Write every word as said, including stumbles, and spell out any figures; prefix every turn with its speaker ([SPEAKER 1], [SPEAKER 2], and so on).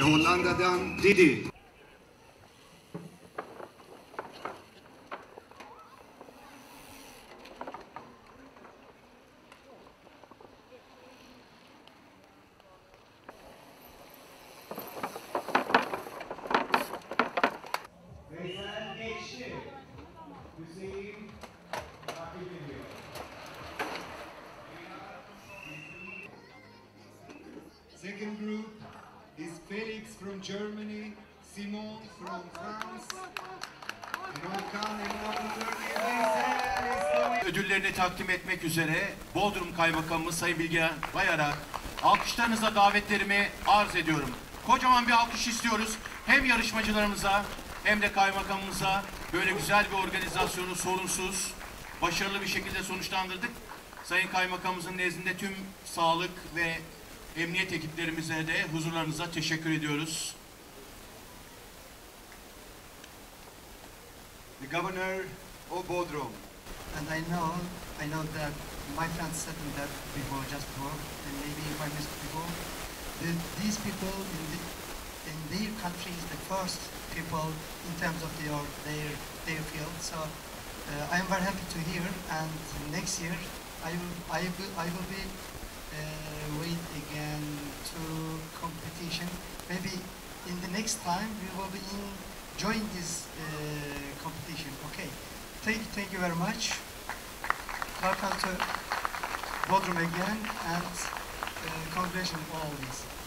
[SPEAKER 1] Hollanda'dan Didi.
[SPEAKER 2] Second group is Felix from Germany, Simon from France, and Okan and Okan.
[SPEAKER 3] Ödüllerini takdim etmek üzere Bodrum Kaymakamımız Sayın Bilge Bayar'a alkışlarınızla davetlerimi arz ediyorum. Kocaman bir alkış istiyoruz. Hem yarışmacılarımıza hem de kaymakamımıza böyle güzel bir organizasyonu sorunsuz, başarılı bir şekilde sonuçlandırdık. Sayın Kaymakamımızın nezdinde tüm sağlık ve emniyet ekiplerimize de huzurlarınıza teşekkür ediyoruz.
[SPEAKER 2] The Governor of Bodrum.
[SPEAKER 4] And I know, I know that my friends said that before, just before, and maybe if I missed before, that these people in, the, in their country is the first people in terms of their their their field. So uh, I am very happy to hear. And next year, I will I will I will be uh, wait again to competition. Maybe in the next time we will be in join this uh, competition. Okay. Thank you, thank you very much. Welcome to Bodrum again, and uh, congratulations for all this.